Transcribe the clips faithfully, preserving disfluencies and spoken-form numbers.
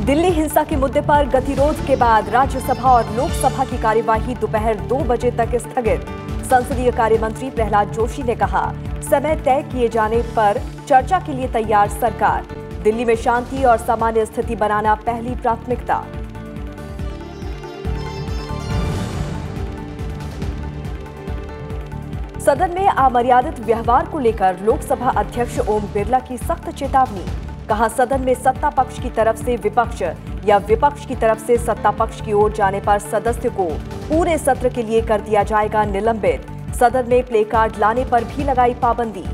दिल्ली हिंसा के मुद्दे पर गतिरोध के बाद राज्यसभा और लोकसभा की कार्यवाही दोपहर दो बजे तक स्थगित। संसदीय कार्य मंत्री प्रहलाद जोशी ने कहा, समय तय किए जाने पर चर्चा के लिए तैयार सरकार। दिल्ली में शांति और सामान्य स्थिति बनाना पहली प्राथमिकता। सदन में अमर्यादित व्यवहार को लेकर लोकसभा अध्यक्ष ओम बिरला की सख्त चेतावनी। कहा, सदन में सत्ता पक्ष की तरफ से विपक्ष या विपक्ष की तरफ से सत्ता पक्ष की ओर जाने पर सदस्य को पूरे सत्र के लिए कर दिया जाएगा निलंबित। सदन में प्ले कार्ड लाने पर भी लगाई पाबंदी।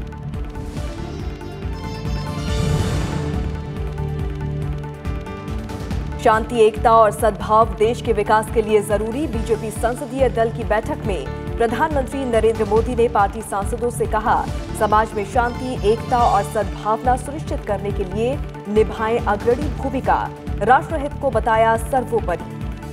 शांति, एकता और सद्भाव देश के विकास के लिए जरूरी। बीजेपी संसदीय दल की बैठक में प्रधानमंत्री नरेंद्र मोदी ने पार्टी सांसदों से कहा, समाज में शांति, एकता और सद्भावना सुनिश्चित करने के लिए निभाएं अग्रणी भूमिका। राष्ट्रहित को बताया सर्वोपरि।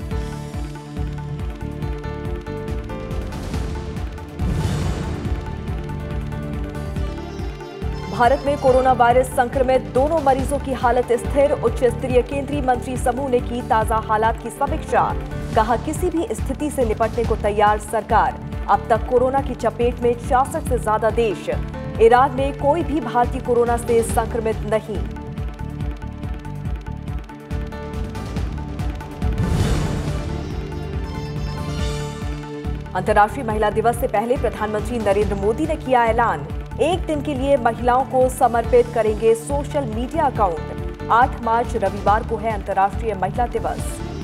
भारत में कोरोना वायरस संक्रमित दोनों मरीजों की हालत स्थिर। उच्च स्तरीय केंद्रीय मंत्री समूह ने की ताजा हालात की समीक्षा। कहा, किसी भी स्थिति से निपटने को तैयार सरकार। अब तक कोरोना की चपेट में छियासठ से ज्यादा देश। ईरान में कोई भी भारतीय कोरोना से संक्रमित नहीं। अंतर्राष्ट्रीय महिला दिवस से पहले प्रधानमंत्री नरेंद्र मोदी ने किया ऐलान, एक दिन के लिए महिलाओं को समर्पित करेंगे सोशल मीडिया अकाउंट। आठ मार्च रविवार को है अंतर्राष्ट्रीय महिला दिवस।